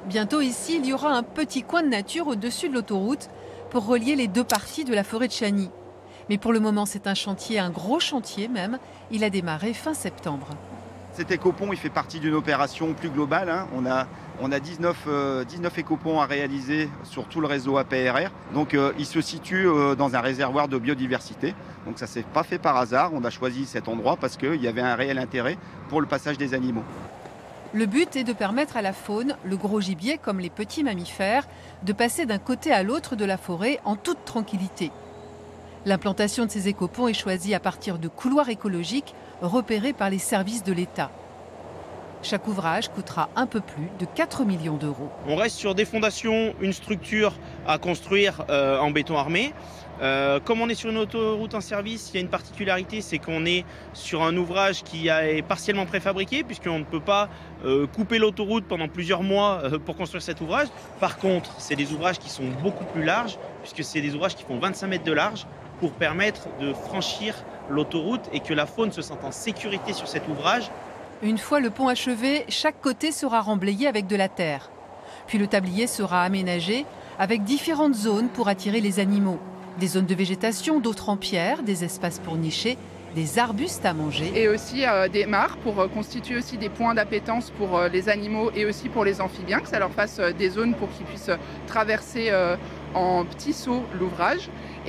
Bientôt ici, il y aura un petit coin de nature au-dessus de l'autoroute pour relier les deux parties de la forêt de Chagny. Mais pour le moment, c'est un chantier, un gros chantier même. Il a démarré fin septembre. Cet écopont, il fait partie d'une opération plus globale, hein. On a 19 écoponts à réaliser sur tout le réseau APRR. Donc il se situe dans un réservoir de biodiversité. Donc ça ne s'est pas fait par hasard. On a choisi cet endroit parce qu'il y avait un réel intérêt pour le passage des animaux. Le but est de permettre à la faune, le gros gibier comme les petits mammifères, de passer d'un côté à l'autre de la forêt en toute tranquillité. L'implantation de ces écoponts est choisie à partir de couloirs écologiques repérés par les services de l'État. Chaque ouvrage coûtera un peu plus de 4 millions d'euros. On reste sur des fondations, une structure à construire en béton armé. Comme on est sur une autoroute en service, il y a une particularité, c'est qu'on est sur un ouvrage qui est partiellement préfabriqué, puisqu'on ne peut pas couper l'autoroute pendant plusieurs mois pour construire cet ouvrage. Par contre, c'est des ouvrages qui sont beaucoup plus larges, puisque c'est des ouvrages qui font 25 mètres de large, pour permettre de franchir l'autoroute et que la faune se sente en sécurité sur cet ouvrage. Une fois le pont achevé, chaque côté sera remblayé avec de la terre. Puis le tablier sera aménagé avec différentes zones pour attirer les animaux. Des zones de végétation, d'autres en pierre, des espaces pour nicher, des arbustes à manger. Et aussi des mares pour constituer aussi des points d'appétence pour les animaux et aussi pour les amphibiens, que ça leur fasse des zones pour qu'ils puissent traverser en petits sauts l'ouvrage.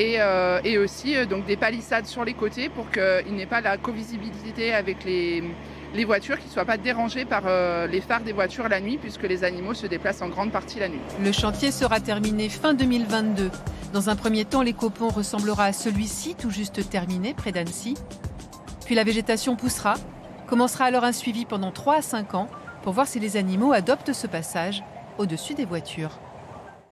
Et aussi donc des palissades sur les côtés pour qu'il n'y ait pas la covisibilité avec les voitures, qui ne soient pas dérangées par les phares des voitures la nuit, puisque les animaux se déplacent en grande partie la nuit. Le chantier sera terminé fin 2022. Dans un premier temps, l'écopont ressemblera à celui-ci, tout juste terminé, près d'Annecy. Puis la végétation poussera. Commencera alors un suivi pendant 3 à 5 ans pour voir si les animaux adoptent ce passage au-dessus des voitures.